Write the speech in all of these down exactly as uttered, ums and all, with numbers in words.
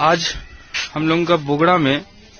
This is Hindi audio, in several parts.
आज हम लोगों का बोगड़ा में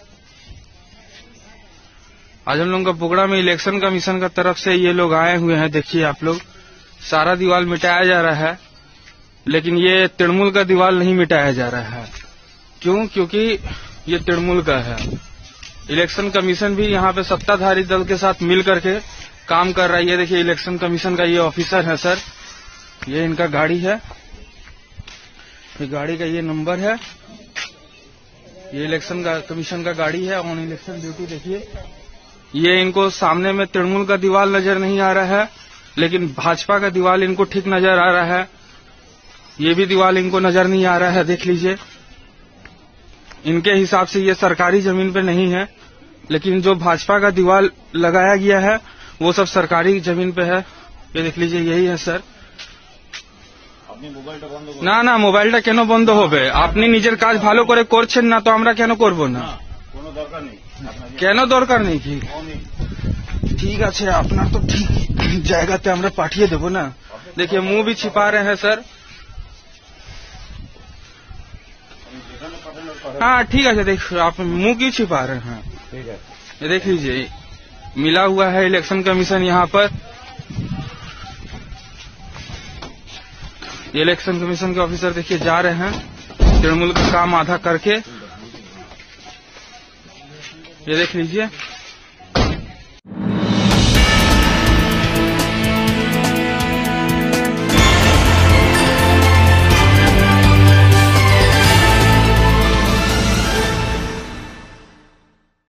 आज हम लोगों का बोगड़ा में इलेक्शन कमीशन का तरफ से ये लोग आए हुए हैं। देखिए आप लोग, सारा दीवार मिटाया जा रहा है, लेकिन ये तृणमूल का दीवार नहीं मिटाया जा रहा है। क्यों? क्योंकि ये तृणमूल का है। इलेक्शन कमीशन भी यहाँ पे सत्ताधारी दल के साथ मिल करके काम कर रहा है। ये देखिए इलेक्शन कमीशन का ये ऑफिसर है सर, ये इनका गाड़ी है, ये गाड़ी का ये नंबर है, ये इलेक्शन का कमीशन का गाड़ी है ऑन इलेक्शन ड्यूटी। देखिए ये इनको सामने में तृणमूल का दीवार नजर नहीं आ रहा है, लेकिन भाजपा का दीवार इनको ठीक नजर आ रहा है। ये भी दीवार इनको नजर नहीं आ रहा है। देख लीजिए, इनके हिसाब से ये सरकारी जमीन पे नहीं है, लेकिन जो भाजपा का दीवार लगाया गया है वो सब सरकारी जमीन पे है। ये देख लीजिए, यही है सर। না না মোবাইলটা কেন বন্ধ হবে? আপনি নিজের কাজ ভালো করে করছেন না, তো আমরা কেন করব না? কোনো দরকার নেই। কেন দরকার নেই কি? ঠিক আছে, আপনার তো ঠিক জায়গাতে আমরা পাঠিয়ে দেব না। देखिए मुंह भी छिपा रहे हैं सर। हाँ ठीक है, देखिए आप मुंह क्यों छिपा रहे हैं? ठीक है, ये देख लीजिए, मिला हुआ है इलेक्शन कमीशन यहाँ पर। ये इलेक्शन कमीशन के ऑफिसर देखिए जा रहे हैं तृणमूल का काम आधा करके। ये देख लीजिए।